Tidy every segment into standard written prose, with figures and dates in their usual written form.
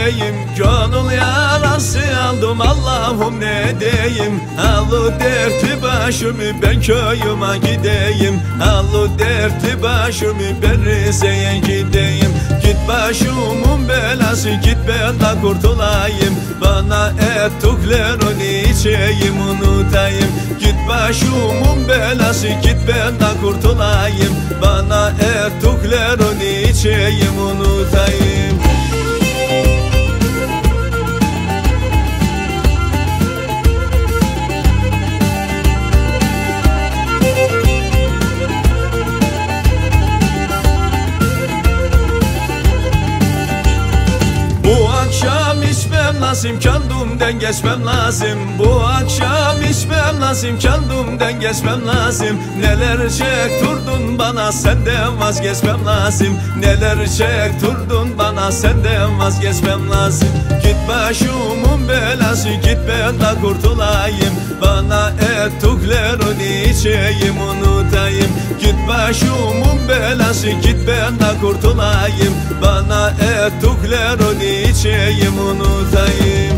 diyeyim, gönül yarası aldım Allah'ım ne diyeyim. Alı dertli başımı ben köyüme gideyim, alı dertli başımı ben Rize'ye gideyim. Git başımın belası git ben de kurtulayım, bana ettiklerini içeyim unutayım. Git başımın belası git ben de kurtulayım, bana ettiklerini içeyim unutayım. Bu akşam içmem lazım, kendimden geçmem lazım. Bu akşam içmem lazım, kendimden geçmem lazım. Neler çekturdun bana, senden vazgeçmem lazım. Neler çekturdun bana, senden vazgeçmem lazım. Git başımın belası git ben de kurtulayım, bana ettiklerini içeyim unutayım. Git başımın belası git ben de kurtulayım, bana ettiklerini içeyim unutayım.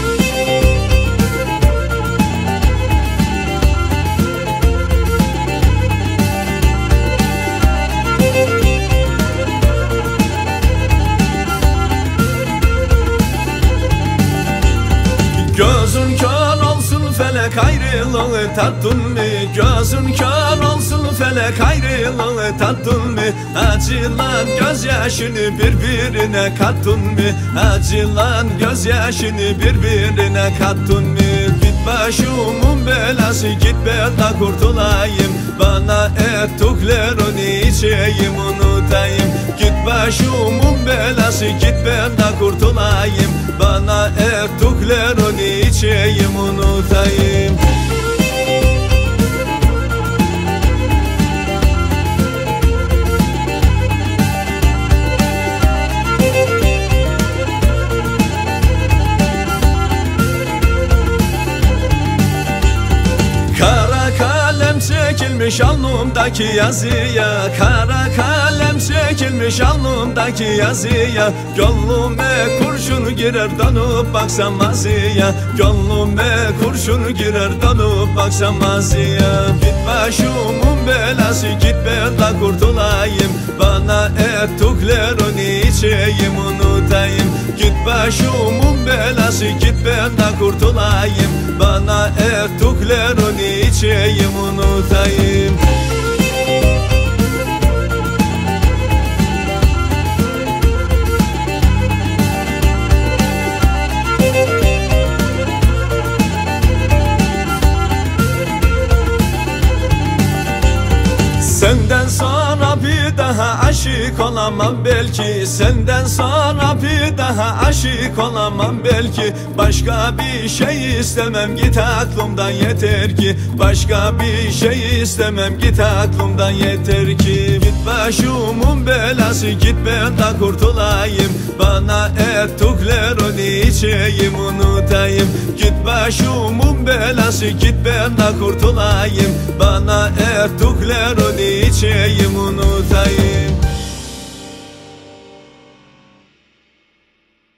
Gözün kör olsun felek ayrılığı tattın mı? Gözün kör olsun felek ayrılığı tattın mı? Acılan gözyaşını birbirine kattın mı? Acılan gözyaşını birbirine kattın mı? Git başımın belası git ben de kurtulayım, bana ettiklerini içeyim unutayım. Git başımın belası git ben de kurtulayım, bana ettiklerini içeyim unutayım. Kara kalem çekilmiş alnımdaki yazıya, kara kalem çekilmiş alnımdaki yazıya. Gönlüme kurşun girer dönüp baksam maziye, gönlüme kurşun girer dönüp baksam maziye. Git başımın belası git ben de kurtulayım, bana ettiklerini içeyim unutayım. Git başımın belası git ben de kurtulayım, bana ettiklerini içeyim unutayım. Senden sonra bir daha aşık olamam belki, senden sonra bir daha aşık olamam belki. Başka bir şey istemem git aklımdan yeter ki, başka bir şey istemem git aklımdan yeter ki. Git başımın belası git ben de kurtulayım, bana ettiklerini içeyim unutayım. Git başımın belası git ben de kurtulayım, bana ettiklerini içeyim unutayım.